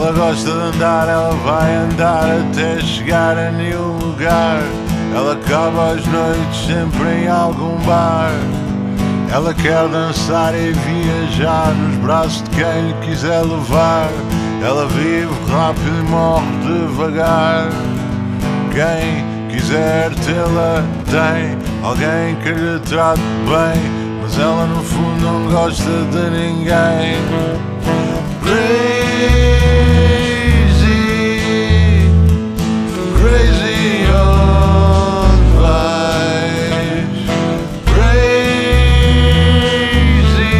Ela gosta de andar, ela vai andar até chegar a nenhum lugar. Ela acaba as noites sempre em algum bar. Ela quer dançar e viajar nos braços de quem lhe quiser levar. Ela vive rápido e morre devagar. Quem quiser tê-la tem alguém que lhe trate bem, mas ela no fundo não gosta de ninguém. Crazy onde vais? Crazy,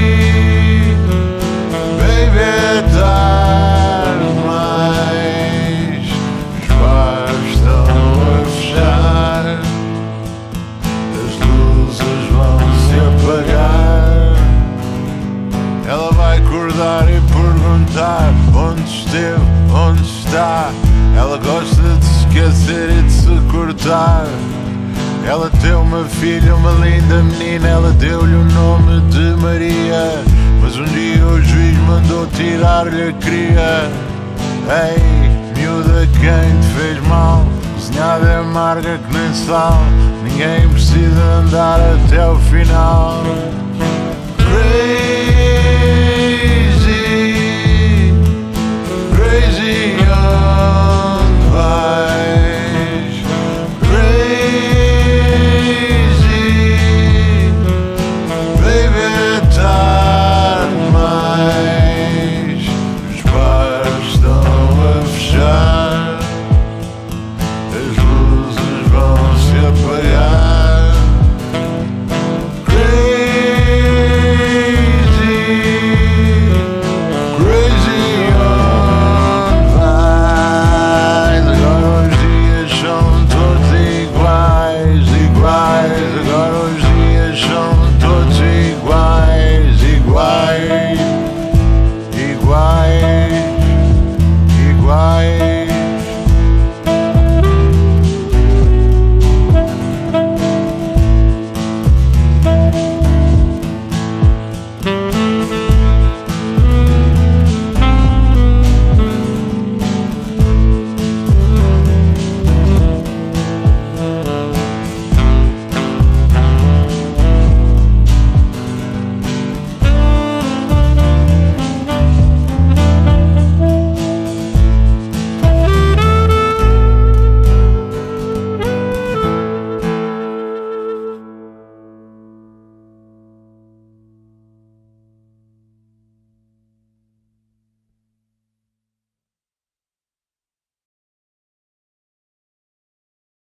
baby, é tarde mais. Os bares estão a fechar, as luzes vão se apagar. Ela vai acordar e perguntar onde esteve, onde está. Ela gosta de se esquecer e de se cortar. Ela tem uma filha, uma linda menina. Ela deu-lhe o nome de Maria, mas um dia o juiz mandou tirar-lhe a cria. Ei, miúda, quem te fez mal? Cozinhada é amarga que nem sal. Ninguém precisa andar até o final.